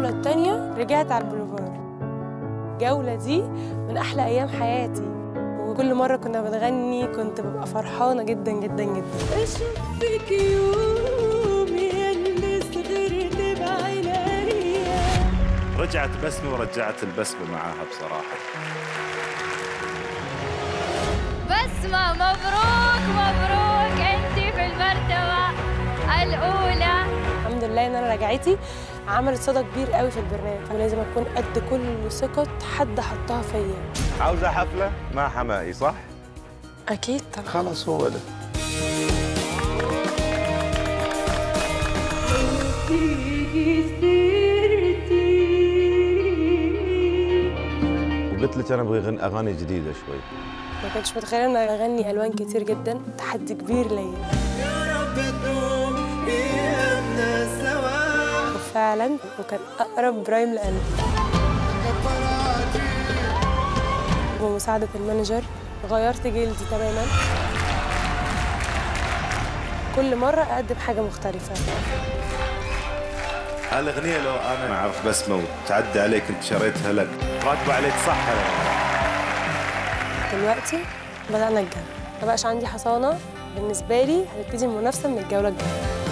الجولة التانية رجعت على البوليفار. الجولة دي من أحلى أيام حياتي، وكل مرة كنا بنغني كنت ببقى فرحانة جدا جدا جدا. أشوفك يوم يلي صغرت بعينيا. رجعت بسمة ورجعت البسمة معاها بصراحة. بسمة مبروك مبروك، أنت في المرتبة الأولى. الحمد لله إن أنا رجعتي عملت صدى كبير قوي في البرنامج، ولازم أكون قد كل ثقة حد حطها فيا. عاوزة حفلة مع حمائي صح؟ أكيد طبعا. خلاص هو ده. وقلت لك أنا أبغى أغاني جديدة شوي. ما كنتش متخيلة إن أغني ألوان كتير جدا، تحدي كبير ليا. يا رب تدوم أيامنا سوا. وفعلا وكان أقرب برايم لقلبي. بمساعدة المانجر غيرت جلدي تماما. كل مرة أقدم حاجة مختلفة. هالأغنية لو أنا ما أعرف بسمة وتعدي عليك أنت شريتها لك، راتبة عليك صح؟ دلوقتي بدأنا الجولة، ما بقاش عندي حصانة. بالنسبة لي هنبتدي المنافسة من الجولة الجاية.